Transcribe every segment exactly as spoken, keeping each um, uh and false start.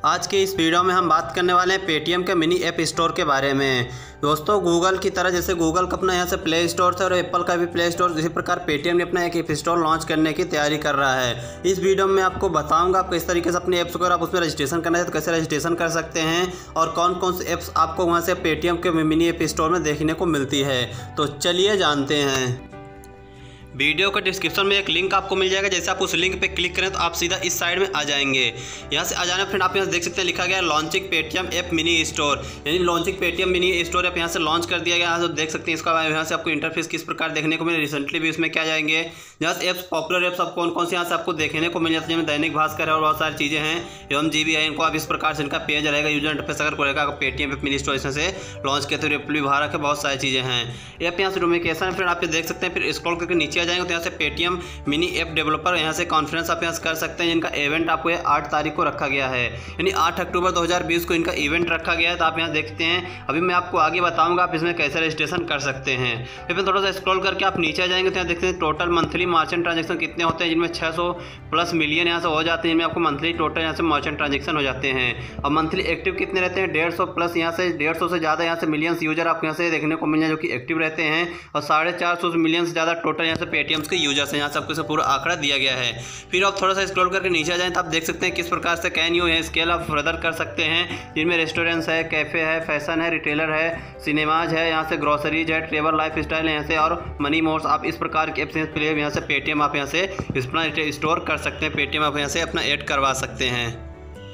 आज के इस वीडियो में हम बात करने वाले हैं पेटीएम के मिनी ऐप स्टोर के बारे में। दोस्तों, गूगल की तरह जैसे गूगल का अपना यहाँ से प्ले स्टोर था और एप्पल का भी प्ले स्टोर, इसी प्रकार पेटीएम ने अपना एक ऐप स्टोर लॉन्च करने की तैयारी कर रहा है। इस वीडियो में आपको बताऊंगा आप किस तरीके से अपने ऐप्स को, अगर आप उसमें रजिस्ट्रेशन करना है तो कैसे रजिस्ट्रेशन कर सकते हैं और कौन कौन से ऐप्स आपको वहाँ से पेटीएम के मिनी ऐप स्टोर में देखने को मिलती है। तो चलिए जानते हैं। वीडियो के डिस्क्रिप्शन में एक लिंक आपको मिल जाएगा। जैसे आप उस लिंक पे क्लिक करें तो आप सीधा इस साइड में आ जाएंगे। यहाँ से आ जाने फिर आप यहाँ देख सकते हैं लिखा गया है launching Paytm app mini store, यानी launching Paytm mini store app यहाँ से लॉन्च कर दिया गया। यहाँ से देख सकते हैं इसका यहाँ से आपको इंटरफेस किस प्रकार देखने को मिले। रिसेंटली भी इसमें क्या जाएंगे, यहाँ से ऐप्स पॉपुलर ऐप्स आप कौन कौन से यहाँ से आपको देखने को मिल जाते हैं। दैनिक भास्कर है और बहुत सारी चीज़ें हैं, एवं जी बी है। इनको आप इस प्रकार से इनका पेज रहेगा, यूजर इंटरफेस अगर कोई पेटीएम ऐप मिनी स्टोर इसमें से लॉन्च किया तो एप्पल भी बाहर रखे, बहुत सारी चीज़ें हैं। ऐप यहाँ से डोमिनिकेशन है, फिर आप देख सकते हैं। फिर स्क्रॉल करके नीचे आ जाएंगे तो यहाँ से पेटीएम मिनी ऐप डेवलपर यहाँ से कॉन्फ्रेंस आप यहाँ से कर सकते हैं, जिनका इवेंट आपको ये आठ तारीख को रखा गया है, यानी आठ अक्टूबर दो हज़ार बीस को इनका इवेंट रखा गया है। तो आप यहाँ देखते हैं, अभी मैं आपको आगे बताऊंगा आप इसमें कैसे रजिस्ट्रेशन कर सकते हैं। फिर मैं थोड़ा सा स्क्रॉल करके आप नीचे आ जाएंगे तो यहाँ देखते हैं टोटल मंथली मर्चेंट ट्रांजेक्शन कितने होते हैं, जिनमें छः सौ प्लस मिलियन यहाँ से हो जाते हैं, जिनमें आपको मंथली टोटल यहाँ से मर्चेंट ट्रांजेक्शन हो जाते हैं। और मंथली एक्टिव कितने रहते हैं, डेढ़ सौ प्लस यहाँ से डेढ़ सौ से ज़्यादा यहाँ से मिलियंस यूजर आपको यहाँ से देखने को मिल जाए जो कि एक्टिव रहते हैं। और साढ़े चार सौ मिलियन से ज़्यादा टोटल यहाँ से पेटीएम्स के यूजर्स हैं। यहाँ से आपको पूरा आंकड़ा दिया गया है। फिर आप थोड़ा सा स्क्रॉल करके नीचे आ जाएं तो आप देख सकते हैं किस प्रकार से कैन यू है स्केल आप फर्दर कर सकते हैं, जिनमें रेस्टोरेंट्स है, कैफ़े है, फैशन है, रिटेलर है, सिनेमाज है, यहाँ से ग्रोसरीज है, ट्रेवल लाइफ स्टाइल है यहाँ से, और मनी मोड्स। आप इस प्रकार के एप्स यहाँ से पेटीएम आप यहाँ से अपना स्टोर कर सकते हैं, पेटीएम आप यहाँ से अपना ऐड करवा सकते हैं।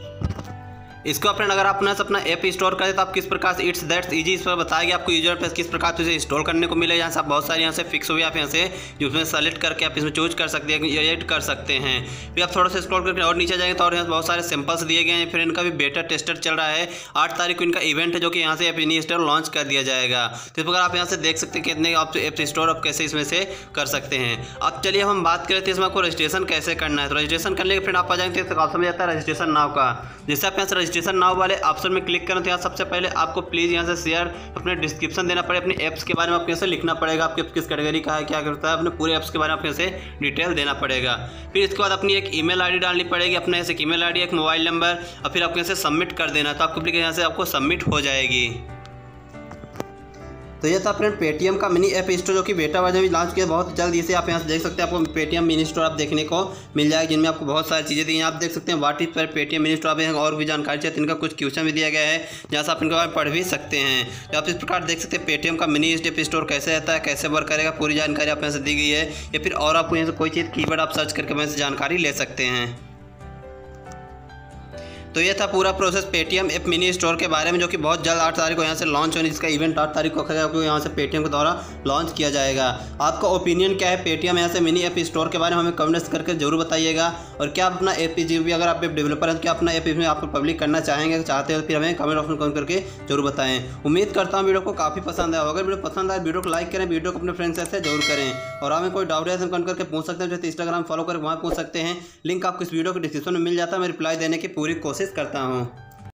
इसको अपने अगर आप अपना अपना ऐप स्टोर करें तो आप किस प्रकार से इट्स दैट्स इजी इस पर बताया गया आपको यूजर पे किस प्रकार से इसे इंस्टॉल करने को मिले। यहाँ से आप बहुत सारे यहाँ से फिक्स हुए आप यहाँ से उसमें सेलेक्ट करके आप इसमें चूज कर सकते हैं, एडिट कर सकते हैं। फिर आप थोड़ा सा स्क्रॉल करके और नीचे जाएंगे तो और यहाँ बहुत सारे सैंपल्स दिए गए हैं। फिर इनका भी बेटा टेस्टर चल रहा है, आठ तारीख को इनका इवेंट है जो कि यहाँ से ऐप मिनी स्टोर लॉन्च कर दिया जाएगा। तो इस प्रकार आप यहाँ से देख सकते हैं कितने आप ऐप स्टोर आप कैसे इसमें से कर सकते हैं। अब चलिए हम बात करते हैं इसमें आपको रजिस्ट्रेशन कैसे करना है। तो रजिस्ट्रेशन करने के फिर आप आ जाएंगे तो ऑप्शन में जाता है रजिस्ट्रेशन नाउ का। जैसे आप यहाँ से रजिस्ट्रेशन नाउ वाले ऑप्शन में क्लिक करें तो यहाँ सबसे पहले आपको प्लीज़ यहाँ से शेयर अपने डिस्क्रिप्शन देना पड़े, अपने ऐप्स के बारे में आपको यहाँ से लिखना पड़ेगा, आपके किस कैटेगरी का है, क्या करता है, अपने पूरे ऐप्स के बारे में आपको यहाँ से डिटेल देना पड़ेगा। फिर इसके बाद अपनी एक ईमेल आईडी डालनी पड़ेगी, अपने ऐसे एक ईमेल आईडी, एक मोबाइल नंबर, और फिर आपको यहाँ से सबमिट कर देना। तो आपको यहाँ से आपको सबमिट हो जाएगी। तो ये था अपने पेटीएम का मिनी ऐप स्टोर जो कि बेटा वर्जन भी लॉन्च किया बहुत जल्द। इसे आप यहाँ से देख सकते हैं, आपको पेटीएम मिनी स्टोर आप देखने को मिल जाएगा, जिनमें आपको बहुत सारी चीज़ें दी हैं। आप देख सकते हैं व्हाट इज पर पेटीएम मिनी स्टोर। आप और भी जानकारी चाहिए तो इनका कुछ क्वेश्चन भी दिया गया है जहाँ से आप इनके बारे में पढ़ भी सकते हैं। तो आप इस प्रकार देख सकते हैं पेटीएम का मिनी ऐप स्टोर कैसे रहता है, कैसे वर्क करेगा, पूरी जानकारी आप यहाँ से दी गई है। या फिर और आपको यहाँ से कोई चीज़ कीवर्ड आप सर्च करके वहाँ से जानकारी ले सकते हैं। तो ये था पूरा process Paytm app mini store के बारे में, जो कि बहुत जल्द आठ तारीख को यहाँ से लॉन्च होने, जिसका इवेंट आठ तारीख को होगा, यहाँ से पेटीएम के द्वारा लॉन्च किया जाएगा। आपका ओपिनियन क्या है पेटीएम यहाँ से मिनी ऐप स्टोर के बारे में, हमें कमेंट्स करके जरूर बताइएगा। और क्या आप अपना ऐप जो भी अगर आप ऐप डेवलपर हैं क्या अपना ऐप इसमें आप पब्लिक करना चाहेंगे चाहते हो, फिर हमें कमेंट ऑप्शन कमेंट करके जरूर बताएं। उम्मीद करता हूँ वीडियो को काफ़ी पसंद आया होगा। वीडियो पसंद आए वीडियो को लाइक करें, वीडियो को अपने फ्रेंड्स से जरूर करें। और हमें कोई डाउट है कमेंट करके पूछ सकते हैं, जैसे इंस्टाग्राम फॉलो करके वहाँ पूछ सकते हैं। लिंक आपको इस वीडियो के डिस्क्रिप्शन में मिल जाता है। मैं रिप्लाई देने की पूरी कोशिश करता हूँ।